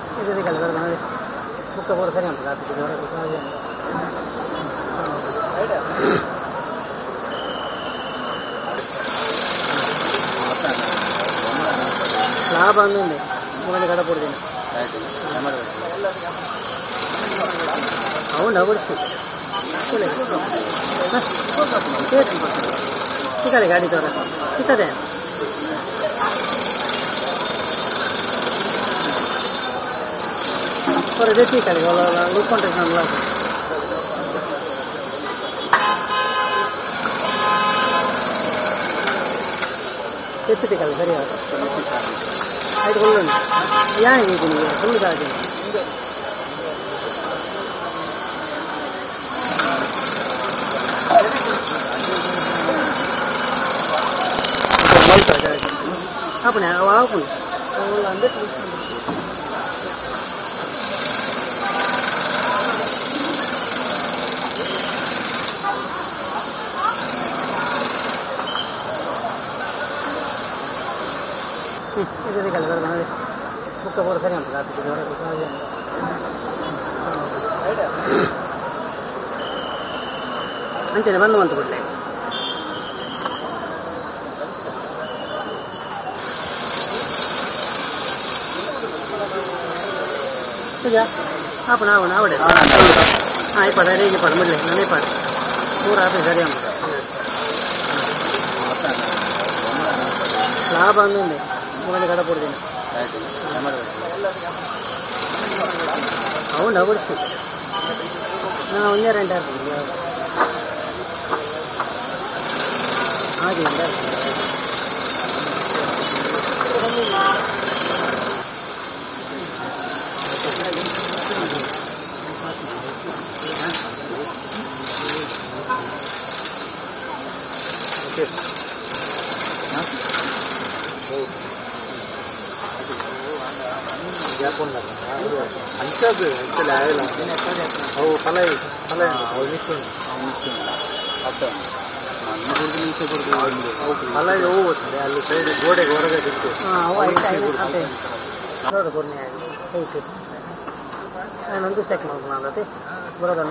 ಇದು ಕಲೆ ಬರ್ತದೆ ಬುಕ್ಕ ಪೂರ ಸರಿ ಉಂಟು ಲಾಭ ಅಂದು ಮೂರನೇ ಕಡೆ ಕೊಡ್ತೀನಿ అవునా వచ్చి ಸಿಕ್ಕದೆ ಗಾಡಿ ತೋರ ಸಿಕ್ಕದೆ ಹೊರಗೆ ಸಿಕ್ಕದೆ ಉಳ್ಕೊಂಡ್ರೆ ನಾನು ಎತ್ತಿಕಲ್ಲ ಸರಿ ಆಯ್ತು ಒಳ್ಳೆ ಯಾಕೆ ನಿಮಗೆ ಫುಲ್ ಗಾಡಿ apa nih awal pun lanjut itu kalau benar buka pura sering ambil hati kita orang kita aja anjir mana mantu boleh ya apa nama deh ah pada hari ini pada mulai nanti pada pura apa hari yang ಲಾಭ ಅಂದು ಮೂರನೇ ಕಡೆ ಕೊಡ್ತೀನಿ అవునా వచ్చి நான் ஒன்றே ரெண்டாக இருக்கேன் ஆதி ಅಂಚದು ಆ್ಯಕ್ಚುಲಿ ಆಗಿಲ್ಲ ಅವು ಫಲ ಅವು ನಿಶ್ಚಯ ಅವು ಫಲ ಹೂ ಬರ್ತದೆ ಅಲ್ಲಿ ಸೈಡ್ ಗೋಡೆಗೆ ಹೊರಗೆ ಬಿಟ್ಟು ನೋಡು ಪೂರ್ಣಿ ಆಗಿ ನಾನೊಂದು ಚೆಕ್ ಮಾಡ್ಕೊಂಡು ಅಲ್ಲದೆ ಬರೋದನ್ನು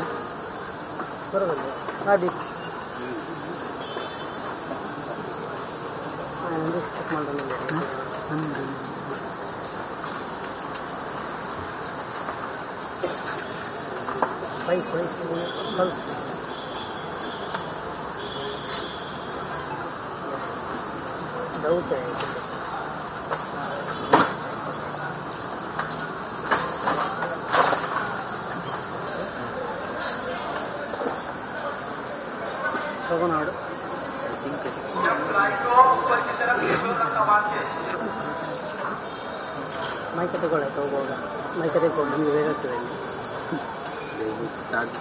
ಗಾಡಿ ನಾನೊಂದು ಚೆಕ್ ಮಾಡ್ಕೊಂಡು baik bagus daud है ತಗೊಂಡು ಮೈಕ್ ತಗೊಳ್ಳಾಯ್ತು ಹೋಗುವಾಗ ಮೈಕ್ ತಗೊಂಡು ನಿಮಗೆ ಬೇಗ ಆಗ್ತದೆ चार्ज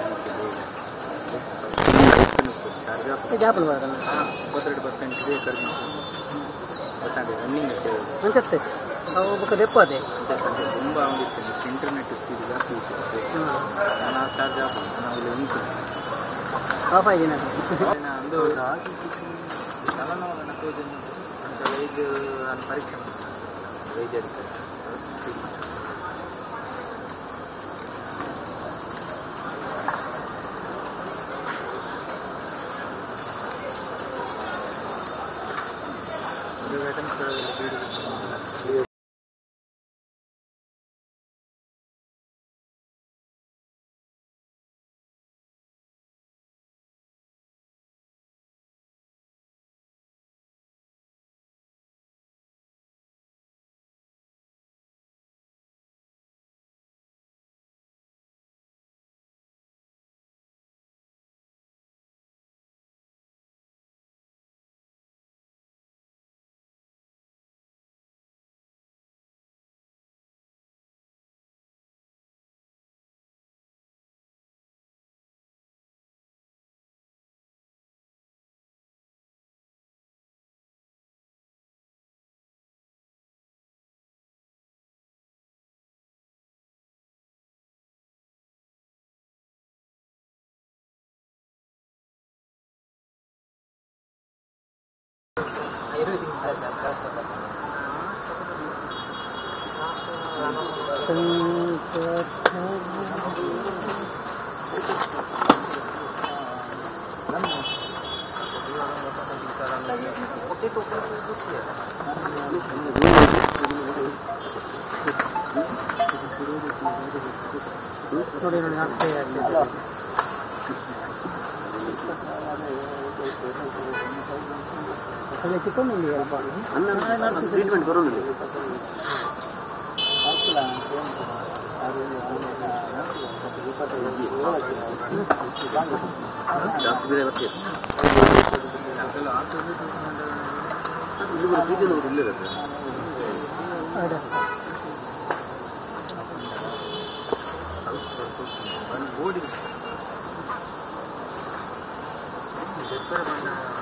जापन बरं 52% ಇದೆ ಕಡಿಮೆ ಗೊತ್ತಾಗಿದೆ ರನ್ನಿಂಗ್ ಅನ್ಸುತ್ತೆ ಅವು ಬುಕ್ ದೆಪ್ಪ ಅದೇ ತುಂಬ ಆಗುತ್ತೆ ಇಂಟರ್ನೆಟ್ ಸ್ಪೀಡ್ ಜಾಸ್ತಿ ಇರುತ್ತೆ ನಾನು ಚಾರ್ಜ್ ಹಾಕೋದು ನಾವು ಉಂಟು ಆಫ್ ಆಗಿದೆ ಒಂದು ತಲೆನೋವು ತೋಜನ್ನು ಅಂತ ವೈದ್ಯ ಪರೀಕ್ಷೆ ವೈದ್ಯರಿಗೆ ನೋಡಿ ನೋಡಿ ಹಾಸ್ಪೆ ಆಗ್ತದೆ. ಅಲ್ಲೇ ಚಿಕನ್ ಇಲ್ಲಿ ಅಲ್ಪ ಟ್ರೀಟ್ಮೆಂಟ್ ಬರೋದಿಲ್ಲ. ಓಡಿ